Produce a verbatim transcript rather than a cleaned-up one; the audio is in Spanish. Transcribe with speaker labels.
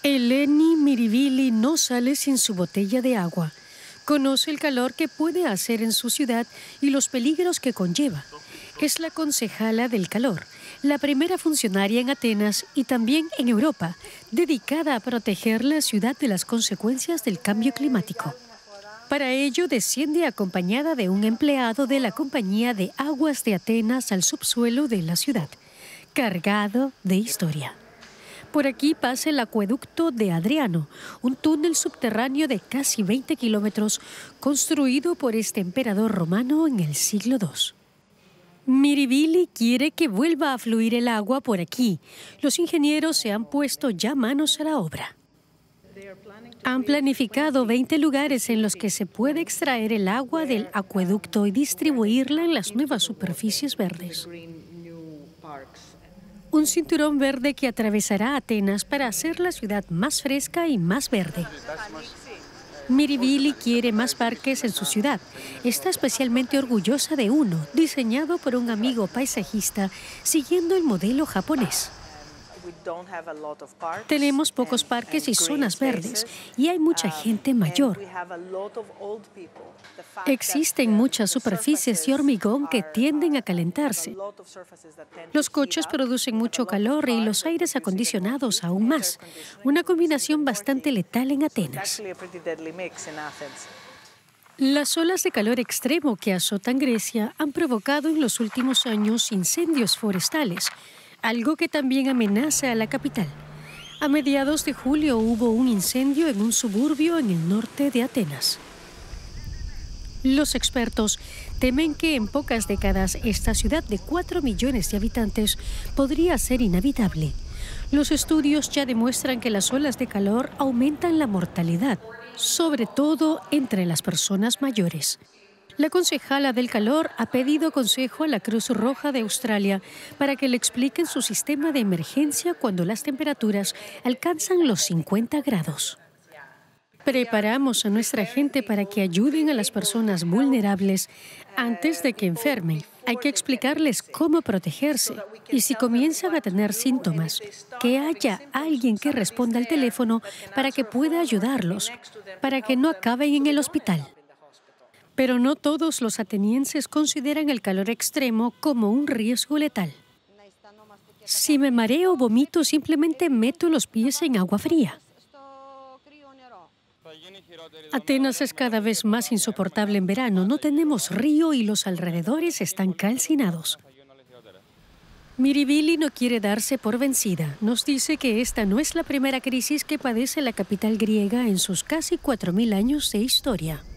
Speaker 1: Eleni Mirivili no sale sin su botella de agua. Conoce el calor que puede hacer en su ciudad y los peligros que conlleva. Es la concejala del calor, la primera funcionaria en Atenas y también en Europa, dedicada a proteger la ciudad de las consecuencias del cambio climático. Para ello, desciende acompañada de un empleado de la Compañía de Aguas de Atenas al subsuelo de la ciudad, cargado de historia. Por aquí pasa el acueducto de Adriano, un túnel subterráneo de casi veinte kilómetros construido por este emperador romano en el siglo segundo. Mirivili quiere que vuelva a fluir el agua por aquí. Los ingenieros se han puesto ya manos a la obra. Han planificado veinte lugares en los que se puede extraer el agua del acueducto y distribuirla en las nuevas superficies verdes. Un cinturón verde que atravesará Atenas para hacer la ciudad más fresca y más verde. Mirivili quiere más parques en su ciudad. Está especialmente orgullosa de uno, diseñado por un amigo paisajista, siguiendo el modelo japonés. Tenemos pocos parques y zonas verdes, y hay mucha gente mayor. Existen muchas superficies de hormigón que tienden a calentarse. Los coches producen mucho calor y los aires acondicionados aún más, una combinación bastante letal en Atenas. Las olas de calor extremo que azotan Grecia han provocado en los últimos años incendios forestales, algo que también amenaza a la capital. A mediados de julio hubo un incendio en un suburbio en el norte de Atenas. Los expertos temen que en pocas décadas esta ciudad de cuatro millones de habitantes podría ser inhabitable. Los estudios ya demuestran que las olas de calor aumentan la mortalidad, sobre todo entre las personas mayores. La concejala del calor ha pedido consejo a la Cruz Roja de Australia para que le expliquen su sistema de emergencia cuando las temperaturas alcanzan los cincuenta grados. Preparamos a nuestra gente para que ayuden a las personas vulnerables antes de que enfermen. Hay que explicarles cómo protegerse y si comienzan a tener síntomas, que haya alguien que responda al teléfono para que pueda ayudarlos, para que no acaben en el hospital. Pero no todos los atenienses consideran el calor extremo como un riesgo letal. Si me mareo o vomito, simplemente meto los pies en agua fría. Atenas es cada vez más insoportable en verano. No tenemos río y los alrededores están calcinados. Mirivili no quiere darse por vencida. Nos dice que esta no es la primera crisis que padece la capital griega en sus casi cuatro mil años de historia.